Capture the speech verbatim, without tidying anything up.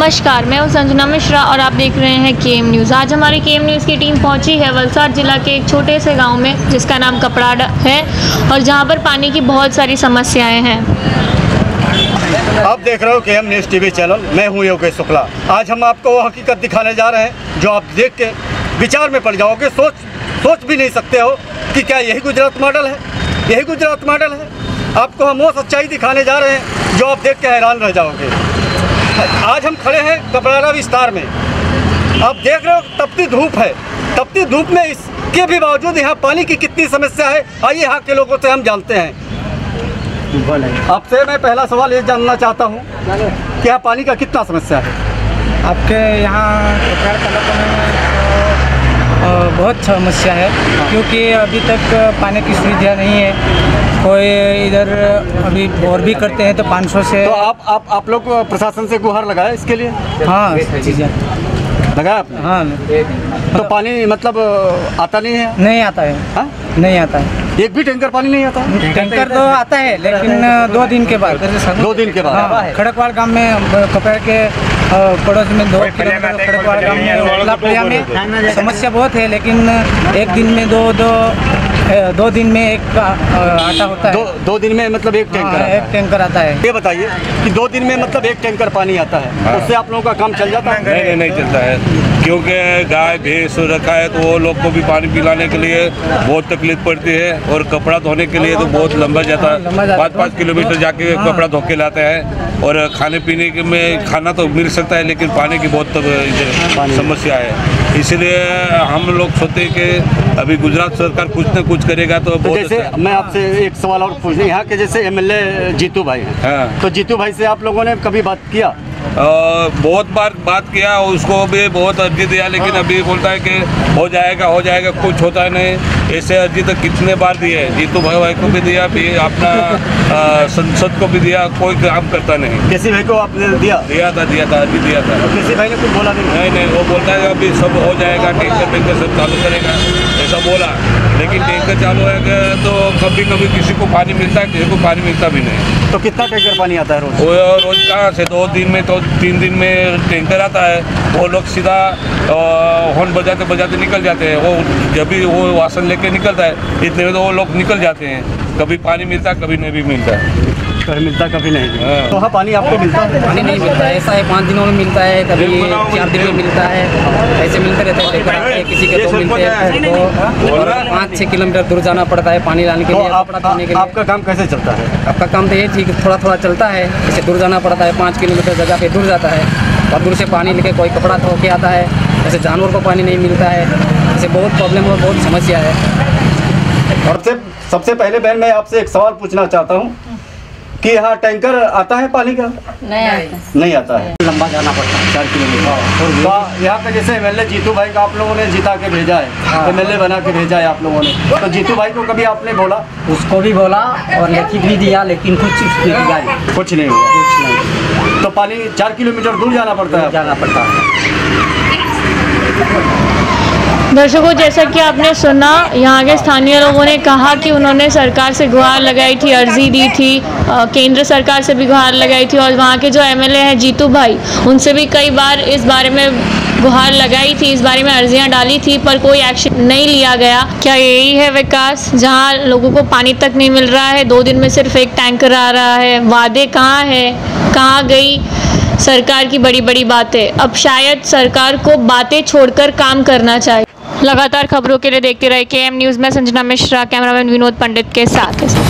नमस्कार, मैं हूं संजना मिश्रा और आप देख रहे हैं के एम न्यूज़। आज हमारी के एम न्यूज़ की टीम पहुंची है वलसाड जिला के एक छोटे से गांव में जिसका नाम कपराडा है और जहां पर पानी की बहुत सारी समस्याएं हैं। आप देख रहे हो के एम न्यूज़ टीवी चैनल। मैं हूं योगेश शुक्ला। आज हम आपको वो हकीकत दिखाने जा रहे हैं जो आप देख के विचार में पड़ जाओगे। सोच सोच भी नहीं सकते हो कि क्या यही गुजरात मॉडल है, यही गुजरात मॉडल है। आपको हम वो सच्चाई दिखाने जा रहे हैं जो आप देख के हैरान रह जाओगे। आज हम खड़े हैं कपराडा विस्तार में। आप देख रहे हो तपती धूप है। तपती धूप में इसके भी बावजूद यहाँ पानी की कितनी समस्या है, आइए यहाँ के लोगों से हम जानते हैं। आपसे मैं पहला सवाल ये जानना चाहता हूँ कि यहाँ पानी का कितना समस्या है आपके यहाँ कपराडा तालुका में? बहुत समस्या है क्योंकि अभी तक पानी की सुविधा नहीं है। कोई इधर अभी बोर भी करते हैं तो पाँच सौ से। तो आप आप आप लोग प्रशासन से गुहार लगाए इसके लिए? हाँ, चीज़ें लगाया आपने? हाँ। तो पानी मतलब आता नहीं है? नहीं आता है। हाँ? नहीं आता है। एक भी टैंकर पानी नहीं आता? टैंकर तो आता है लेकिन दो दिन के बाद। दो दिन के बाद? हाँ, खड़कवाड़ गांव में कपराडा के पड़ोस में दो किलोमीटर खड़कवाड़ गांव में लापड़िया में समस्या बहुत है, लेकिन एक दिन में दो दो दो दिन में एक आटा होता है। दो दो दिन में मतलब एक टैंकर? हाँ, एक टैंकर आता है। ये बताइए कि दो दिन में मतलब एक टैंकर पानी आता है। हाँ। उससे आप लोगों का काम चल जाता है? नहीं नहीं नहीं चलता है क्योंकि गाय भैंस रखा है तो वो लोग को भी पानी पिलाने के लिए बहुत तकलीफ पड़ती है और कपड़ा धोने के लिए तो बहुत लंबा जाता है। पाँच पाँच किलोमीटर जाके कपड़ा धो के लाते हैं और खाने पीने के में खाना तो मिल सकता है लेकिन पानी की बहुत समस्या है। इसलिए हम लोग सोचते हैं कि अभी गुजरात सरकार कुछ न कुछ करेगा तो बहुत जैसे अच्छा। मैं आपसे एक सवाल और पूछना, यहाँ के जैसे एम एल ए जीतू भाई हैं। हाँ। तो जीतू भाई से आप लोगों ने कभी बात किया? आ, बहुत बार बात किया, उसको भी बहुत अर्जी दिया लेकिन हाँ। अभी बोलता है कि हो जाएगा हो जाएगा, कुछ होता नहीं। ऐसे अर्जी तो कितने बार दिए, जीतू भाई भाई को भी दिया, भी अपना संसद को भी दिया, कोई काम करता नहीं। किसी भाई को आपने दिया? दिया था दिया था अभी दिया था। किसी भाई ने कुछ बोला नहीं? नहीं नहीं, वो बोलता है अभी सब हो जाएगा, टैंकर टैंकर सब चालू करेगा ऐसा बोला, लेकिन टैंकर चालू है तो कभी कभी किसी को पानी मिलता है, किसी को पानी मिलता भी नहीं। तो कितना टैंकर पानी आता है रोज? वो रोज कहाँ से, दो दिन में तो तीन दिन में टैंकर आता है। वो लोग सीधा हॉर्न बजाते बजाते निकल जाते हैं। वो जब भी वो वासन लेके निकलता है इतने में तो वो लोग निकल जाते हैं। कभी पानी मिलता कभी नहीं भी मिलता, कभी मिलता कभी नहीं। हाँ। तो हाँ, पानी आपको मिलता है? पानी नहीं मिलता है, ऐसा है पाँच दिनों में मिलता है, कभी चार दिन में मिलता है, ऐसे मिलते रहते हैं। किसी के दो मिलते हैं तो पाँच छः किलोमीटर दूर जाना पड़ता है पानी लाने के लिए, कपड़ा धोने के लिए। आपका काम कैसे चलता है? आपका काम तो ये ठीक थोड़ा थोड़ा चलता है, जैसे दूर जाना पड़ता है, पाँच किलोमीटर जगह पे दूर जाता है और दूर से पानी लेके कोई कपड़ा धो के आता है। जैसे जानवर को पानी नहीं मिलता है, जैसे बहुत प्रॉब्लम और बहुत समस्या है। और सबसे पहले बहन मैं आपसे एक सवाल पूछना चाहता हूँ कि यहाँ टैंकर आता है पानी का? नहीं आता नहीं आता है। लंबा जाना पड़ता है, चार किलोमीटर। और यहाँ पे जैसे एम एल ए जीतू भाई को आप लोगों ने जिता के भेजा है, एम एल ए बना के भेजा है आप लोगों ने, तो जीतू भाई को कभी आपने बोला? उसको भी बोला और लिखित भी दिया लेकिन कुछ उसने दिया नहीं, कुछ नहीं हुआ। कुछ नहीं। तो पानी चार किलोमीटर दूर जाना पड़ता है? जाना पड़ता है। दर्शकों, जैसा कि आपने सुना, यहाँ के स्थानीय लोगों ने कहा कि उन्होंने सरकार से गुहार लगाई थी, अर्जी दी थी, केंद्र सरकार से भी गुहार लगाई थी और वहाँ के जो एम एल ए हैं जीतू भाई, उनसे भी कई बार इस बारे में गुहार लगाई थी, इस बारे में अर्जियां डाली थी, पर कोई एक्शन नहीं लिया गया। क्या यही है विकास, जहाँ लोगों को पानी तक नहीं मिल रहा है? दो दिन में सिर्फ एक टैंकर आ रहा है। वादे कहाँ है, कहाँ गई सरकार की बड़ी बड़ी बातें? अब शायद सरकार को बातें छोड़कर काम करना चाहिए। लगातार खबरों के लिए देखते रहे के एम न्यूज़ में संजना मिश्रा, कैमरामैन विनोद पंडित के साथ।